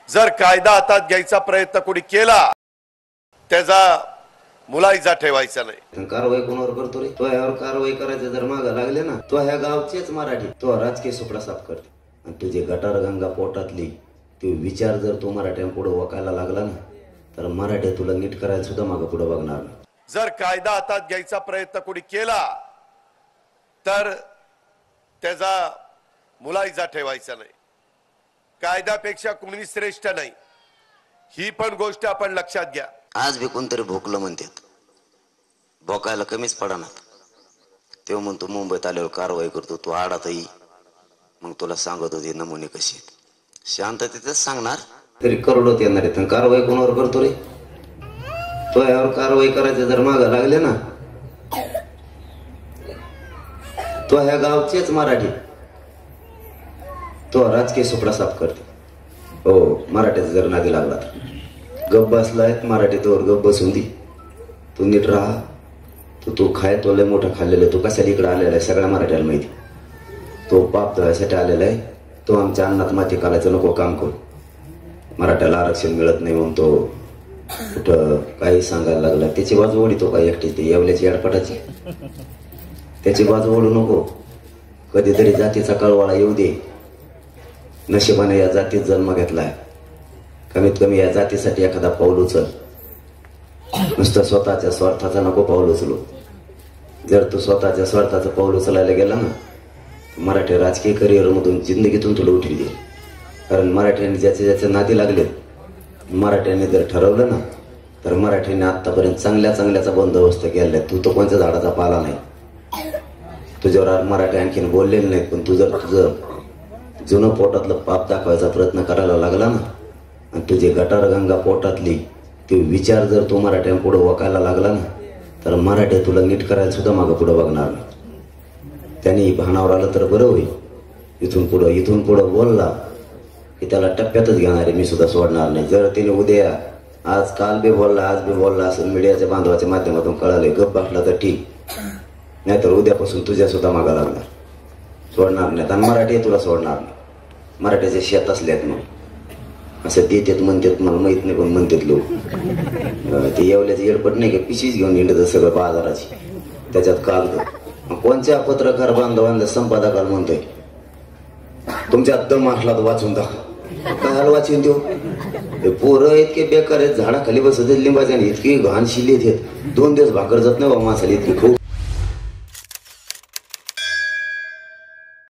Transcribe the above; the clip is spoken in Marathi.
जर कायदा हातात घ्यायचा प्रयत्न कोणी केला त्याचा मुलायजा ठेवायचा नाही। कारवाई कोणावर करतो रे? तो यावर कारवाई करायचं जर मागे लागले ना, तो ह्या गावचेच मराठी तो राजकीय सुपडा साफ करते। आणि तुझे गटार गंगा पोटातली ते विचार जर तू मराठ्यांपुढे वकायला लागला ना, तर मराठी तुला नीट करायला सुद्धा मागे पुढे बघणार नाही। जर कायदा हातात घ्यायचा प्रयत्न कोणी केला तर त्याचा मुलायजा ठेवायचा नाही। कायद्यापेक्षा कोणी श्रेष्ठ नाही, ही पण गोष्ट आपण लक्षात घ्या। आज बी कोणतरी भोकलं म्हणतात, भोकायला कमीच पडणार। तेव्हा म्हणतो मुंबईत आल्यावर कारवाई करतो, तू आडात येई मग तुला सांगत होते नमुने कसे आहेत। शांततेतच सांगणार तरी करोडोत येणार आहेत। कारवाई कोणावर करतो रे? तो यावर कारवाई करायचं जर मागे लागले ना, तो ह्या गावचेच मराठी तो राजकीय सुपडा साफ करते। हो, मराठीचा जर नादी लागला तर गप बसलाय मराठी तोवर गप बसून दे। तू नीट राहा, तू खाय तो लय मोठा खाल्लेला, तू कशाला इकडे आलेला आहे सगळ्या मराठ्याला माहिती। तो पाप धुवायसाठी आलेला आहे, तो आमच्या अन्नात माती काढायचं नको काम करू। मराठ्याला आरक्षण मिळत नाही म्हणून तो कुठं काही सांगायला लागला। त्याची बाजू ओढितो का एकटी? ते येवल्याची अडपटाची त्याची बाजू ओढू नको। कधीतरी जातीचा कळवाळा येऊ दे। नशिबाने या जातीत जन्म घेतलाय, कमीत कमी या जातीसाठी एखादा पाऊल उचल। नुसतं स्वतःच्या स्वार्थाचा नको पाऊल उचलू। जर तू स्वतःच्या स्वार्थाचं पाऊल उचलायला गेला ना, मराठी राजकीय करिअर मधून जिंदगीतून तुला उठवी दे। कारण मराठ्यांनी ज्याचे नादी लागले, मराठ्यांनी जर ठरवलं ना, तर मराठ्यांनी आतापर्यंत चांगल्याचा बंदोबस्त केलाय। तू तर कोणत्या झाडाचा पाला नाही, तुझ्यावर मराठी आणखीन बोललेले नाहीत। पण तू जर तुझं जुनं पोटातलं पाप दाखवायचा प्रयत्न करायला लागला ना, आणि तुझे गटार गंगा पोटातली ते विचार जर तू मराठ्यांपुढे वकायला लागला ना, तर मराठी तुला नीट करायला सुद्धा मागे पुढे बघणार नाही। त्यांनी भानावर आलं तर बरं होईल। इथून पुढं बोलला की त्याला टप्प्यातच घेणार आहे, मी सुद्धा सोडणार नाही। जर तिने उद्या आज बी बोलला असं मीडियाच्या बांधवाच्या माध्यमातून कळाले, गप बसला तर ठीक, नाहीतर उद्यापासून तुझ्या सुद्धा मागा लागणार, सोडणार नाही। आणि मराठी तुला सोडणार नाही। मराठीचे शेत असल्यात मग असं देतात म्हणतात, मला माहित नाही पण म्हणतात लोक। ते येवल्याचे एडपट नाही का, पिशीच घेऊन येणं सगळं बाजाराची, त्याच्यात कागद। कोणत्या पत्रकार बांधवांना संपादकाला म्हणतोय तुमच्यात दम असला तर वाचून दाखव। काय वाचून देऊ? पोरं इतके बेकार आहेत, झाडाखाली बसत लिंबाच्या, इतकी घाण शिलीत आहेत, 2 दिवस भाकर जात नाही बा माणसाला, इतकी खूप